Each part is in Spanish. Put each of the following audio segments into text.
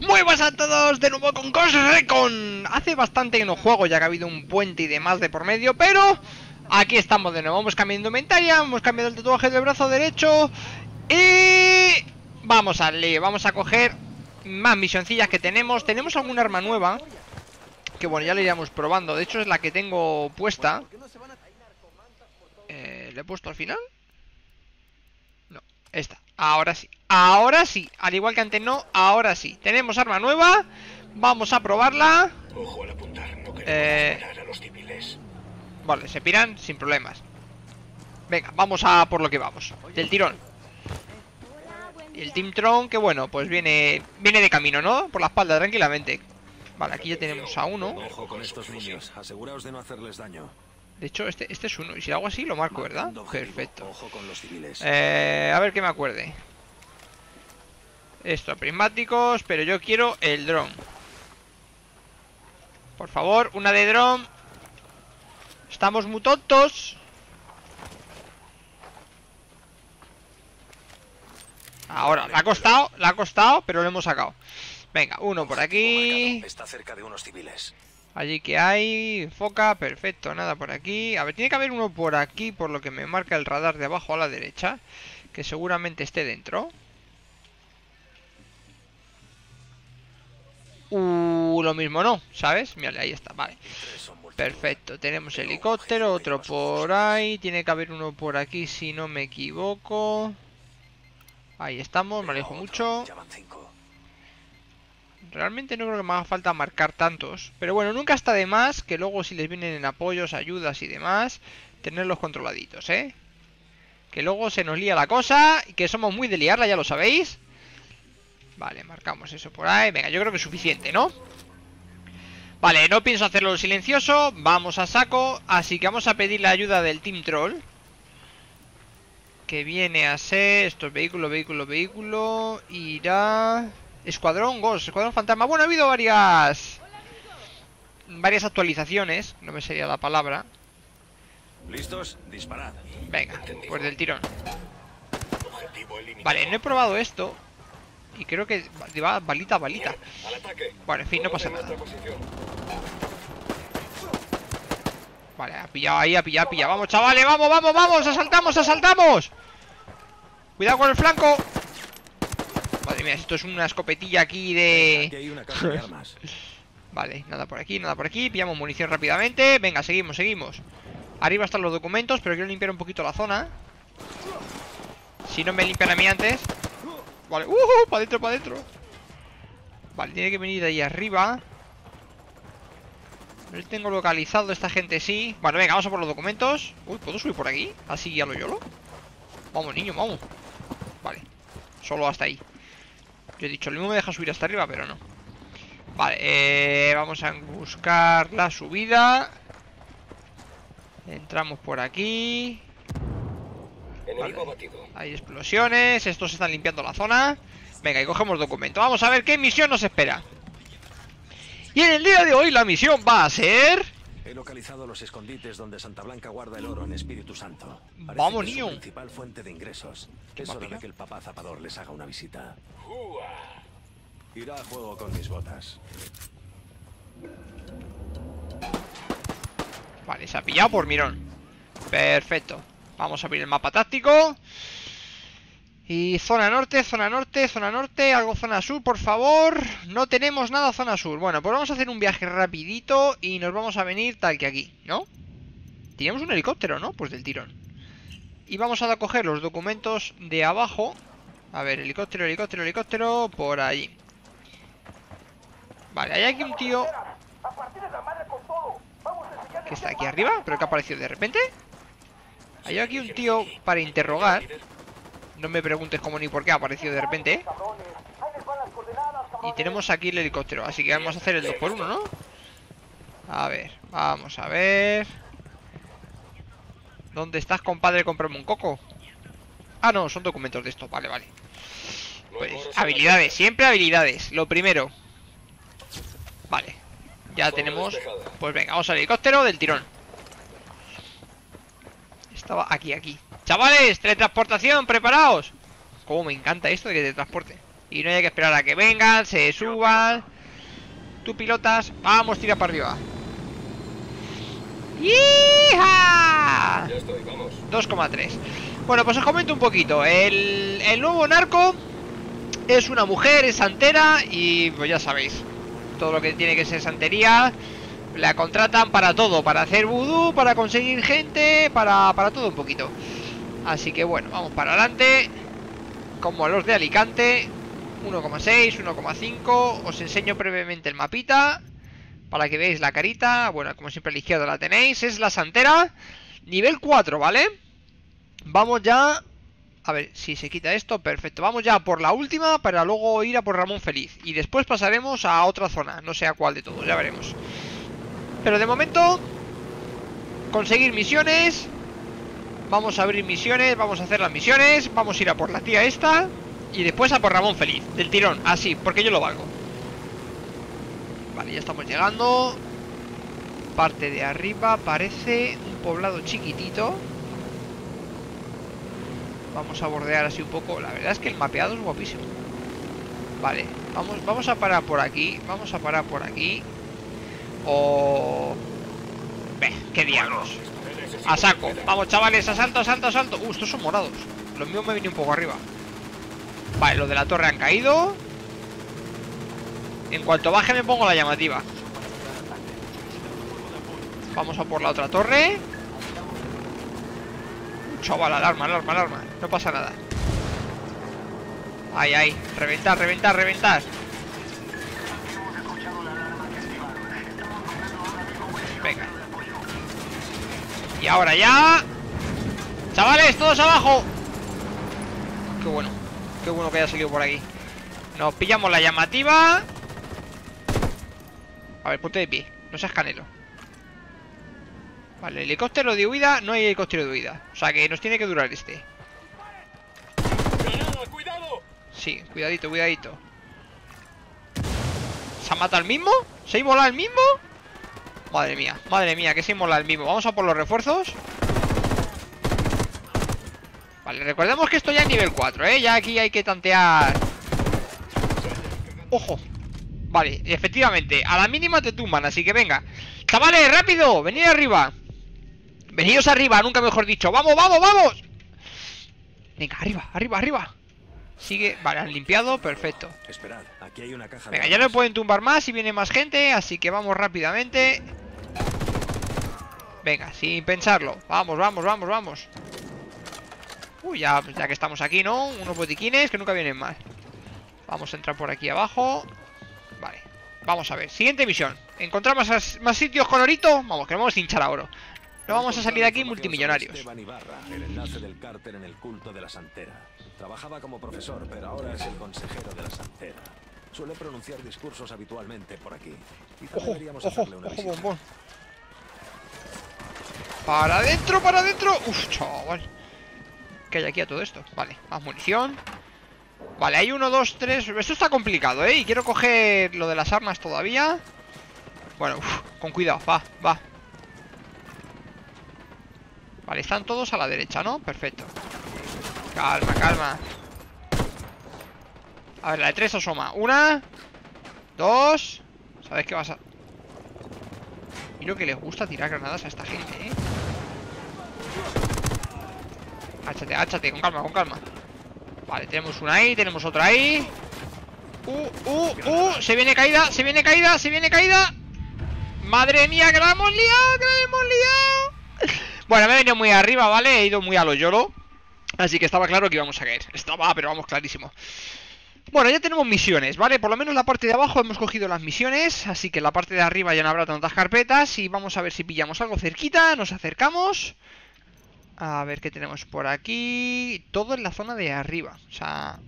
Muy buenas a todos, de nuevo con Ghost Recon. Hace bastante que no juego, ya que ha habido un puente y demás de por medio, pero aquí estamos de nuevo. Hemos cambiado de indumentaria, hemos cambiado el tatuaje del brazo derecho y vamos al lío. Vamos a coger más misioncillas que tenemos. Tenemos alguna arma nueva que bueno, ya la iremos probando. De hecho es la que tengo puesta. ¿Le he puesto al final? No, esta. Ahora sí, al igual que antes no, ahora sí. Tenemos arma nueva, vamos a probarla. Ojo al apuntar, no queremos a los civiles. Vale, se piran sin problemas. Venga, vamos a por lo que vamos, del tirón. Y el Team Tron, que bueno, pues viene de camino, ¿no? Por la espalda, tranquilamente. Vale, aquí ya tenemos a uno. Ojo con estos niños, aseguraos de no hacerles daño. De hecho, este es uno, y si lo hago así lo marco, ¿verdad? Perfecto. Ojo con los civiles. A ver que me acuerde. Esto, prismáticos, pero yo quiero el dron. Por favor, una de dron. Estamos muy tontos. Ahora, la ha costado, pero lo hemos sacado. Venga, uno por aquí. Está cerca de unos civiles. Allí que hay, enfoca, perfecto, nada por aquí. A ver, tiene que haber uno por aquí, por lo que me marca el radar de abajo a la derecha, que seguramente esté dentro. Lo mismo no, ¿sabes? Mira, ahí está, vale. Perfecto, tenemos helicóptero, otro por ahí. Tiene que haber uno por aquí, si no me equivoco. Ahí estamos, me alejo mucho. Realmente no creo que me haga falta marcar tantos. Pero bueno, nunca está de más que luego si les vienen en apoyos, ayudas y demás, tenerlos controladitos, ¿eh? Que luego se nos lía la cosa y que somos muy de liarla, ya lo sabéis. Vale, marcamos eso por ahí. Venga, yo creo que es suficiente, ¿no? Vale, no pienso hacerlo silencioso. Vamos a saco. Así que vamos a pedir la ayuda del Team Troll, que viene a ser... Esto es vehículo. Irá... Escuadrón Ghost, Escuadrón Fantasma. Bueno, ha habido varias actualizaciones. No me sería la palabra. ¿Listos? Disparad. Venga, pues del tirón. Vale, no he probado esto y creo que va balita. Bueno, en fin, no pasa nada. Vale, ha pillado. Vamos, chavales, vamos. Asaltamos. Cuidado con el flanco. Madre mía, esto es una escopetilla aquí de... Aquí hay una caja de armas. Vale, nada por aquí. Pillamos munición rápidamente. Venga, seguimos. Arriba están los documentos, pero quiero limpiar un poquito la zona. Si no me limpian a mí antes. Vale, para adentro. Vale, tiene que venir de ahí arriba. No tengo localizado, esta gente sí. Bueno, venga, vamos a por los documentos. Uy, ¿puedo subir por aquí? Así a lo yolo. Vamos, niño, vamos. Vale, solo hasta ahí. Yo he dicho, el mismo me deja subir hasta arriba, pero no. Vale, vamos a buscar la subida. Entramos por aquí. Vale. Hay explosiones. Estos están limpiando la zona. Venga, y cogemos documento. Vamos a ver qué misión nos espera. Y en el día de hoy la misión va a ser... He localizado los escondites donde Santa Blanca guarda el oro en Espíritu Santo. Vamos, que es niño. su principal fuente de ingresos. Es hora de que el papá Zapador les haga una visita. Irá a juego con mis botas. Vale, se ha pillado por mirón. Perfecto. Vamos a abrir el mapa táctico. Y zona norte, algo zona sur, por favor. No tenemos nada zona sur. Bueno, pues vamos a hacer un viaje rapidito y nos vamos a venir tal que aquí, ¿no? Teníamos un helicóptero, ¿no? Pues del tirón. Y vamos a coger los documentos de abajo. A ver, helicóptero, por allí. Vale, hay aquí un tío que está aquí arriba, pero que ha aparecido de repente. Hay aquí un tío para interrogar. No me preguntes cómo ni por qué ha aparecido de repente, ¿eh? Y tenemos aquí el helicóptero, así que vamos a hacer el 2x1, ¿no? A ver, vamos a ver. ¿Dónde estás, compadre? Comprarme un coco. Ah, no, son documentos de esto, vale. Pues habilidades, siempre habilidades. Lo primero. Vale, ya tenemos. Pues venga, vamos al helicóptero del tirón. Estaba aquí. Chavales, teletransportación, preparaos. Cómo me encanta esto de que te transporte. Y no hay que esperar a que vengan, se suban. Tú pilotas, vamos, tira para arriba. ¡Hija! Ya estoy, vamos. 2,3. Bueno, pues os comento un poquito. El nuevo narco es una mujer, es santera y pues ya sabéis, todo lo que tiene que ser santería. La contratan para todo, para hacer vudú, para conseguir gente, para todo un poquito. Así que bueno, vamos para adelante. Como a los de Alicante. 1,6, 1,5. Os enseño brevemente el mapita para que veáis la carita. Bueno, como siempre a la izquierda la tenéis. Es la santera. Nivel 4, ¿vale? Vamos ya. A ver si se quita esto, perfecto. Vamos ya por la última para luego ir a por Ramón Feliz. Y después pasaremos a otra zona, no sé a cuál de todos, ya veremos. Pero de momento, conseguir misiones. Vamos a abrir misiones, vamos a hacer las misiones. Vamos a ir a por la tía esta. Y después a por Ramón Feliz, del tirón, así, porque yo lo valgo. Vale, ya estamos llegando. Parte de arriba, parece un poblado chiquitito. Vamos a bordear así un poco. La verdad es que el mapeado es guapísimo. Vale, vamos a parar por aquí. Vamos a parar por aquí. Qué diablos. A saco. Vamos, chavales, asalto, asalto, asalto. Estos son morados. Los míos me vienen un poco arriba. Vale, los de la torre han caído. En cuanto baje me pongo la llamativa. Vamos a por la otra torre. Chaval, alarma, alarma, alarma. No pasa nada. Ahí, ahí. Reventar, reventar, reventar. Venga. Y ahora ya. Chavales, todos abajo. Qué bueno. Qué bueno que haya salido por aquí. Nos pillamos la llamativa. A ver, ponte de pie. No seas canelo. Vale, helicóptero de huida. No hay helicóptero de huida. O sea que nos tiene que durar este. ¡Cuidado! Sí, cuidadito, cuidadito. ¿Se ha matado el mismo? ¿Se ha inmolado el mismo? Madre mía, que se ha inmolado el mismo. Vamos a por los refuerzos. Vale, recordemos que esto ya es nivel 4, ¿eh? Ya aquí hay que tantear. ¡Ojo! Vale, efectivamente, a la mínima te tumban, así que venga. Chavales, rápido, venid arriba. Venidos arriba, nunca mejor dicho. ¡Vamos, vamos, vamos! Venga, arriba, arriba, arriba. Sigue, vale, han limpiado, perfecto. Esperad, aquí hay una caja. Venga, ya no pueden tumbar más si viene más gente, así que vamos rápidamente. Venga, sin pensarlo. Vamos, vamos, vamos, vamos. Uy, ya que estamos aquí, ¿no? Unos botiquines que nunca vienen mal. Vamos a entrar por aquí abajo. Vale, vamos a ver, siguiente misión. Encontrar más sitios con orito. Vamos, que vamos a hinchar a oro. No vamos a salir de aquí multimillonarios. Esteban Ibarra, el enlace del cártel en el culto de la santera. Trabajaba como profesor, pero ahora es el consejero de la santera. Suele pronunciar discursos habitualmente por aquí. Ojo, ojo, ojo, bombón. Para adentro, para adentro. Uf, chaval. ¿Qué hay aquí a todo esto? Vale, más munición. Vale, hay 1, 2, 3. Esto está complicado, ¿eh? Y quiero coger lo de las armas todavía. Bueno, con cuidado, va, va. Vale, están todos a la derecha, ¿no? Perfecto. Calma, calma. A ver, la de 3 asoma. 1, 2. ¿Sabes qué vas a...? Y lo que les gusta tirar granadas a esta gente, ¿eh? Háchate, háchate, con calma, con calma. Vale, tenemos una ahí, tenemos otra ahí. Se viene caída, se viene caída, se viene caída. Madre mía, que la hemos liado, que la hemos liado. Bueno, me he venido muy arriba, ¿vale? He ido muy a lo YOLO. Así que estaba claro que íbamos a caer. Estaba, pero vamos, clarísimo. Bueno, ya tenemos misiones, ¿vale? Por lo menos la parte de abajo hemos cogido las misiones. Así que en la parte de arriba ya no habrá tantas carpetas. Y vamos a ver si pillamos algo cerquita. Nos acercamos. A ver qué tenemos por aquí. Todo en la zona de arriba. O sea...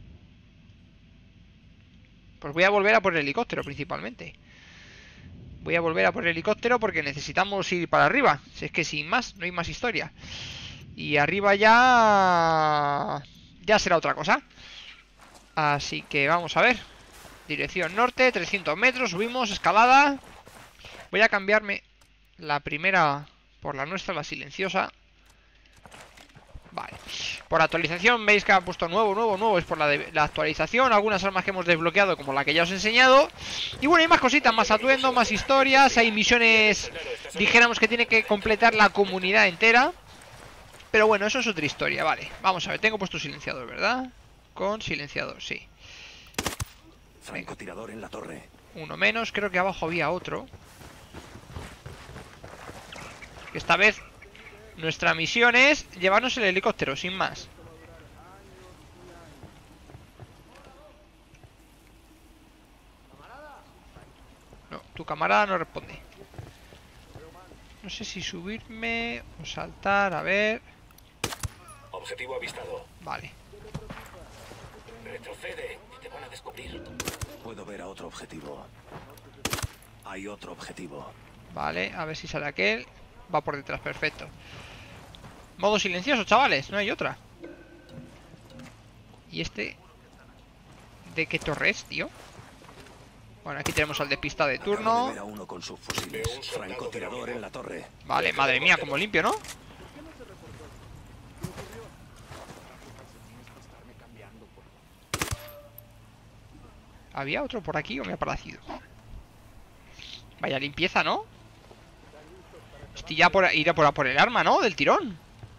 Pues voy a volver a por el helicóptero principalmente. Voy a volver a por el helicóptero porque necesitamos ir para arriba. Si es que sin más, no hay más historia. Y arriba ya... Ya será otra cosa. Así que vamos a ver. Dirección norte, 300 metros, subimos, escalada. Voy a cambiarme la primera por la nuestra, la silenciosa. Vale. Por actualización, veis que ha puesto nuevo. Es por la actualización. Algunas armas que hemos desbloqueado, como la que ya os he enseñado. Y bueno, hay más cositas, más atuendo, más historias. Hay misiones, dijéramos, que tiene que completar la comunidad entera. Pero bueno, eso es otra historia, vale. Vamos a ver, tengo puesto silenciador, ¿verdad? Con silenciador, sí. Francotirador en la torre. Uno menos, creo que abajo había otro. Esta vez nuestra misión es llevarnos el helicóptero, sin más. No, tu camarada no responde. No sé si subirme o saltar, a ver. Objetivo avistado. Vale. Retrocede, te van a descubrir. Puedo ver a otro objetivo. Hay otro objetivo. Vale, a ver si sale aquel. Va por detrás, perfecto. Modo silencioso, chavales, no hay otra. ¿Y este? ¿De qué torre es, tío? Bueno, aquí tenemos al despistado de Acabo de turno. ver a uno con sus fusiles. Francotirador en la torre. Vale, madre mía, como limpio, ¿no? ¿Había otro por aquí o me ha parecido? Vaya limpieza, ¿no? Estoy ya por ir a por el arma, ¿no? Del tirón.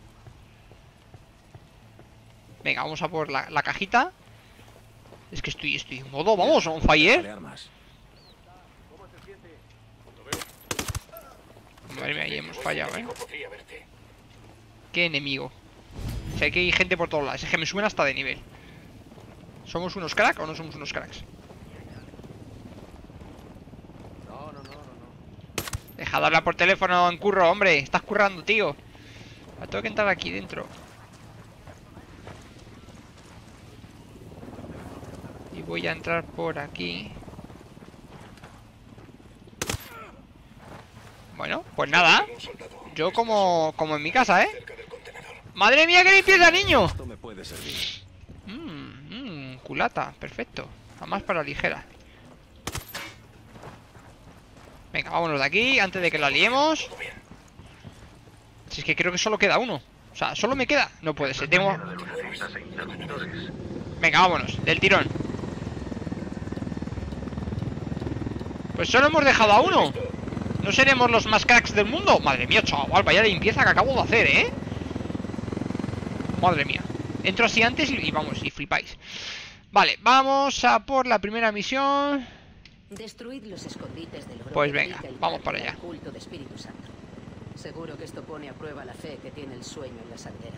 Venga, vamos a por la cajita. Es que estoy en modo, vamos, on fire. Madre mía, ahí hemos fallado, ¿eh? ¿Qué enemigo? O sea, que hay gente por todos lados. Es que me suben hasta de nivel. ¿Somos unos cracks o no somos unos cracks? Deja de hablar por teléfono en curro, hombre. Estás currando, tío. Tengo que entrar aquí dentro. Y voy a entrar por aquí. Bueno, pues nada. Yo como en mi casa, ¿eh? ¡Madre mía, qué limpieza, niño! Esto me puede servir. Culata, perfecto. Además para ligera. Venga, vámonos de aquí antes de que la liemos. Si es que creo que solo queda uno. O sea, solo me queda. No puede ser, tengo... Venga, vámonos, del tirón. Pues solo hemos dejado a uno. ¿No seremos los más cracks del mundo? Madre mía, chaval, vaya limpieza que acabo de hacer, ¿eh? Madre mía. Entro así antes y vamos, y flipáis. Vale, vamos a por la primera misión. Destruid los escondites del oro. Pues venga, vamos para allá. Culto de Espíritu Santo. Seguro que esto pone a prueba la fe que tiene el sueño en la sandera.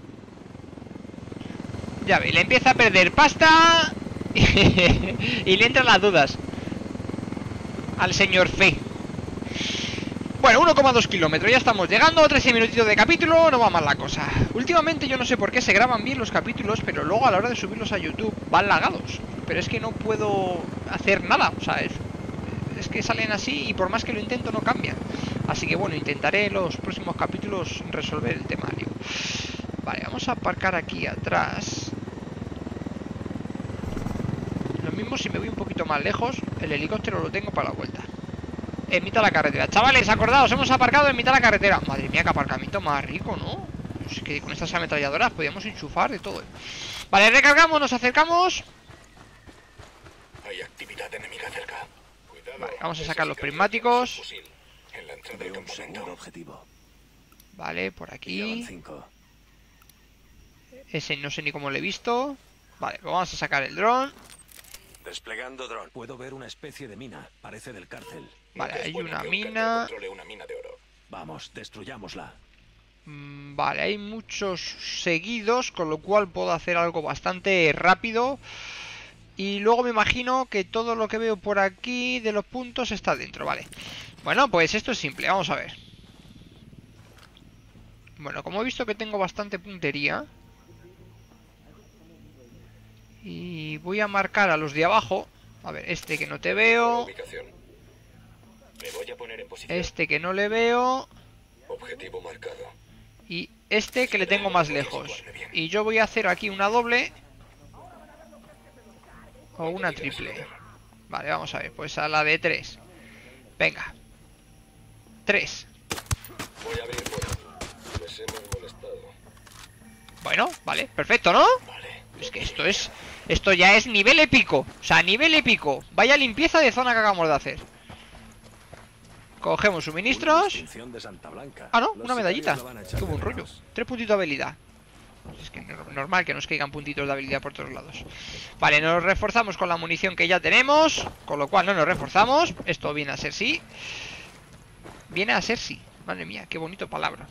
Ya ve, le empieza a perder pasta y le entran las dudas al señor Fe. Bueno, 1,2 kilómetros, ya estamos llegando. 13 minutitos de capítulo, no va mal la cosa. Últimamente yo no sé por qué se graban bien los capítulos, pero luego a la hora de subirlos a YouTube van lagados. Pero es que no puedo hacer nada, o sea, es que salen así y por más que lo intento no cambian. Así que bueno, intentaré en los próximos capítulos resolver el temario. Vale, vamos a aparcar aquí atrás. Lo mismo si me voy un poquito más lejos, el helicóptero lo tengo para la vuelta. En mitad de la carretera. Chavales, acordaos, hemos aparcado en mitad de la carretera. Madre mía, qué aparcamiento más rico, ¿no? Es que con estas ametralladoras podíamos enchufar de todo. Vale, recargamos, nos acercamos. Hay actividad enemiga cerca. Cuidado. Vale, vamos a sacar los prismáticos. En la entrada del campamento. Objetivo. Vale, por aquí. 5. Ese no sé ni cómo lo he visto. Vale, pues vamos a sacar el dron. Desplegando dron. Puedo ver una especie de mina. Parece del cártel. Vale, hay una mina. Una mina de oro. Vamos, destruyámosla. Vale, hay muchos seguidos, con lo cual puedo hacer algo bastante rápido. Y luego me imagino que todo lo que veo por aquí de los puntos está dentro, vale. Bueno, pues esto es simple, vamos a ver. Bueno, como he visto que tengo bastante puntería, y voy a marcar a los de abajo. A ver, este que no te veo. Me voy a poner en posición. Este que no le veo. Objetivo marcado. Y este que le tengo más lejos. Y yo voy a hacer aquí una doble o una triple. Vale, vamos a ver, pues a la de 3. Venga. 3. Voy a abrir fuego. Les hemos molestado. Bueno, vale, perfecto, ¿no? Es que esto ya es nivel épico. O sea, nivel épico. Vaya limpieza de zona que acabamos de hacer. Cogemos suministros. De Santa Blanca. Ah, no, Los una medallita. sicarios lo van a echar Qué buen de rollo. menos. 3 puntitos de habilidad. Es que normal que nos caigan puntitos de habilidad por todos lados. Vale, nos reforzamos con la munición que ya tenemos. Con lo cual no nos reforzamos. Esto viene a ser sí. Viene a ser sí. Madre mía, qué bonito palabra.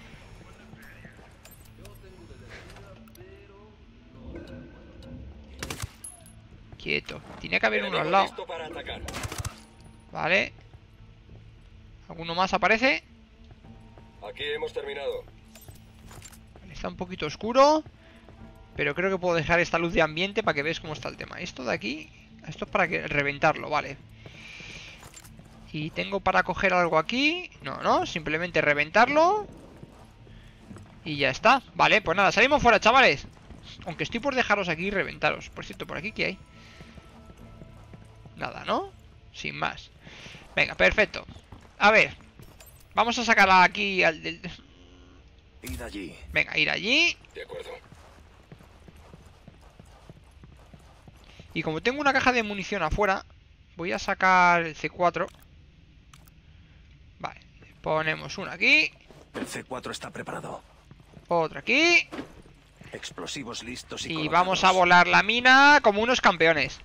Quieto. Tiene que haber uno al lado. Vale. ¿Alguno más aparece? Aquí hemos terminado. Está un poquito oscuro, pero creo que puedo dejar esta luz de ambiente para que veáis cómo está el tema. Esto de aquí, esto es para reventarlo, vale. Y tengo para coger algo aquí. No, simplemente reventarlo. Y ya está. Vale, pues nada, salimos fuera, chavales. Aunque estoy por dejaros aquí y reventaros. Por cierto, ¿por aquí qué hay? Nada, ¿no? Sin más. Venga, perfecto. A ver, vamos a sacar aquí al del... Id allí. Venga, ir allí. De acuerdo. Y como tengo una caja de munición afuera, voy a sacar el C4. Vale, ponemos una aquí. El C4 está preparado. Otra aquí. Explosivos listos y Y colocados. vamos a volar la mina como unos campeones.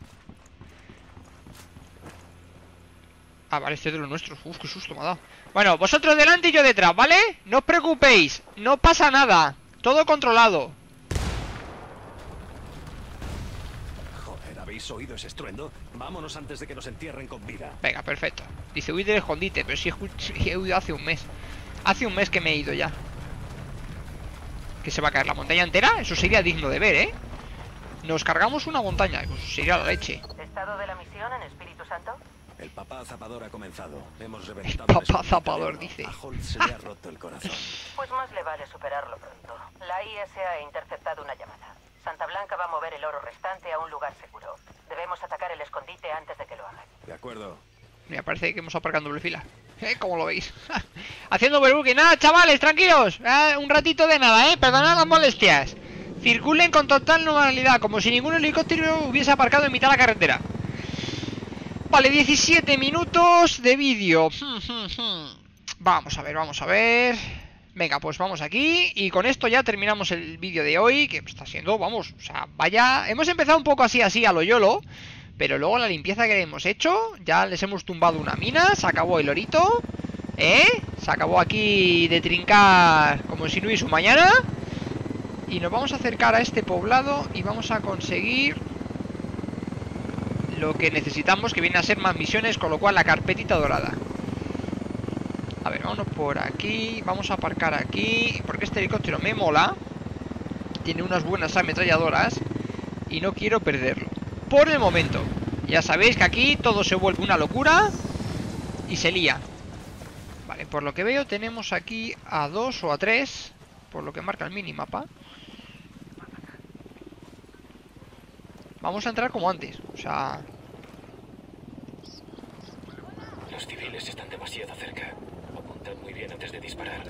Ah, vale, este es de los nuestros. Uf, qué susto me ha dado. Bueno, vosotros delante y yo detrás, ¿vale? No os preocupéis, no pasa nada. Todo controlado. Joder, ¿habéis oído ese estruendo? Vámonos antes de que nos entierren con vida. Venga, perfecto. Dice, huid del escondite, pero si he huido hace un mes. Hace un mes que me he ido ya. ¿Que se va a caer la montaña entera? Eso sería digno de ver, ¿eh? Nos cargamos una montaña, pues sería la leche. ¿Estado de la misión en Espíritu Santo? El papá zapador ha comenzado. Hemos reventado papá el escondite zapador, de oro. dice. A Holt se le ha roto el corazón. Pues más le vale superarlo pronto. La ISA ha interceptado una llamada. Santa Blanca va a mover el oro restante a un lugar seguro. Debemos atacar el escondite antes de que lo hagan. De acuerdo. Mira, parece que hemos aparcado en doble fila. ¿Cómo lo veis? Haciendo overbooking. Nada, chavales, tranquilos. Un ratito de nada, perdonad las molestias. Circulen con total normalidad, como si ningún helicóptero hubiese aparcado en mitad de la carretera. Vale, 17 minutos de vídeo. Vamos a ver, vamos a ver. Venga, pues vamos aquí. Y con esto ya terminamos el vídeo de hoy, que está siendo, vamos, o sea, vaya... Hemos empezado un poco así a lo YOLO, pero luego la limpieza que hemos hecho, ya les hemos tumbado una mina, se acabó el orito, se acabó aquí de trincar como si no hubiese un mañana. Y nos vamos a acercar a este poblado y vamos a conseguir lo que necesitamos, que viene a ser más misiones, con lo cual la carpetita dorada. A ver, vámonos por aquí. Vamos a aparcar aquí, porque este helicóptero me mola. Tiene unas buenas ametralladoras y no quiero perderlo por el momento. Ya sabéis que aquí todo se vuelve una locura y se lía. Vale, por lo que veo tenemos aquí a 2 o a 3, por lo que marca el minimapa. Vamos a entrar como antes, o sea... Los civiles están demasiado cerca. Apuntad muy bien antes de disparar.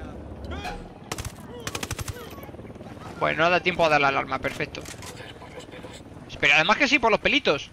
Bueno, no da tiempo a dar la alarma, perfecto. Joder, por los pelos. Pero además que sí, por los pelitos.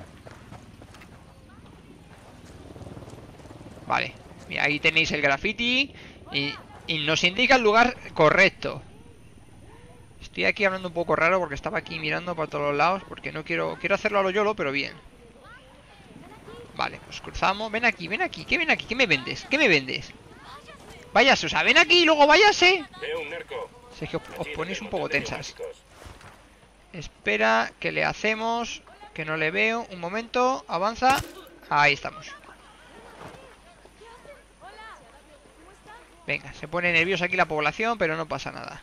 Vale, mira, ahí tenéis el graffiti y nos indica el lugar correcto. Estoy aquí hablando un poco raro porque estaba aquí mirando para todos los lados, porque no quiero hacerlo a lo YOLO, pero bien. Vale, pues cruzamos. Ven aquí, ven aquí. ¿Qué ven aquí? ¿Qué me vendes? ¿Qué me vendes? Váyase, o sea, ven aquí y luego váyase. Veo un narco. Si es que os ponéis un poco tensas. Espera, que le hacemos. Que no le veo. Un momento, avanza. Ahí estamos. Venga, se pone nerviosa aquí la población, pero no pasa nada.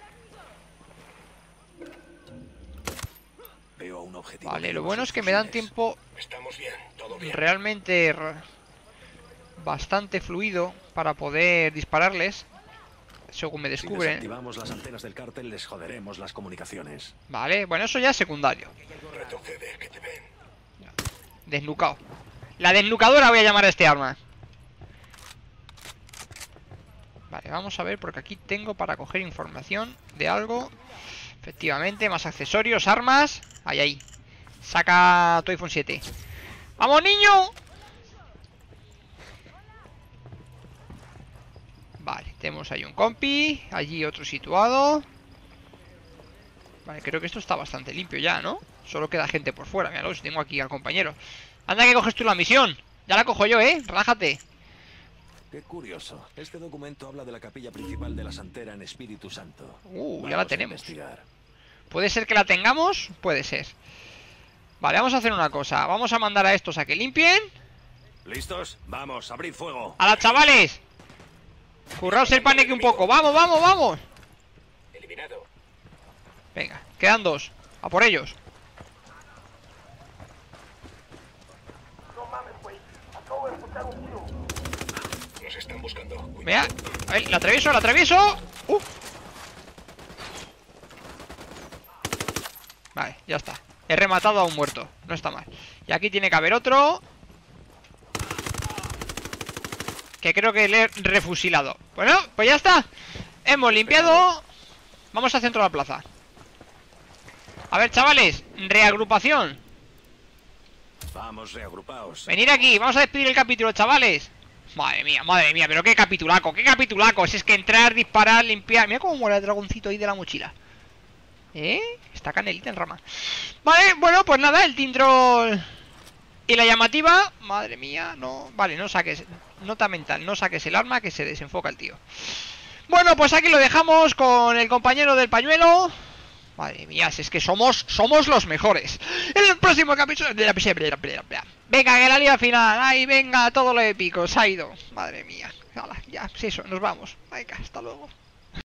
Veo un objetivo. Vale, lo bueno es que me dan tiempo Estamos bien, todo bien. realmente bastante fluido para poder dispararles según me Si descubren. desactivamos las antenas del cártel, les joderemos las comunicaciones. Vale, bueno, eso ya es secundario. Retrocede, que te ven. Desnucado. La desnucadora voy a llamar a este arma. Vale, vamos a ver, porque aquí tengo para coger información de algo. Efectivamente, más accesorios, armas. Ahí, ahí. Saca tu iPhone 7. ¡Vamos, niño! Vale, tenemos ahí un compi. Allí otro situado. Vale, creo que esto está bastante limpio ya, ¿no? Solo queda gente por fuera, míralo, si tengo aquí al compañero. Anda que coges tú la misión. Ya la cojo yo, relájate. Qué curioso. Este documento habla de la capilla principal de la Santera en Espíritu Santo. Ya la Vamos a tenemos. investigar. ¿Puede ser que la tengamos? Puede ser. Vale, vamos a hacer una cosa. Vamos a mandar a estos a que limpien. ¿Listos? Vamos, abrid fuego. ¡A las chavales! Curraos el paneque un poco. ¡Vamos, vamos, vamos! Eliminado. Venga, quedan 2. A por ellos. Nos están buscando. Cuidado. Mira, a ver, la atravieso, la atravieso. Vale, ya está. He rematado a un muerto, no está mal. Y aquí tiene que haber otro, que creo que le he refusilado. Bueno, pues ya está. Hemos limpiado. Vamos al centro de la plaza. A ver, chavales, reagrupación. Vamos, reagrupaos. Venid aquí, vamos a despedir el capítulo, chavales. Madre mía, pero qué capitulaco, qué capitulaco. Si es que entrar, disparar, limpiar. Mira cómo mola el dragoncito ahí de la mochila. Está canelita en rama. Vale, bueno, pues nada, el Tintrol y la llamativa. Madre mía, no. Vale, no saques. Nota mental, no saques el arma, que se desenfoca el tío. Bueno, pues aquí lo dejamos con el compañero del pañuelo. Madre mía, si es que somos los mejores. En el próximo capítulo. Venga, que la liga final. Ay, venga, todo lo épico. Se ha ido. Madre mía. Ya, pues eso, nos vamos. Venga, hasta luego.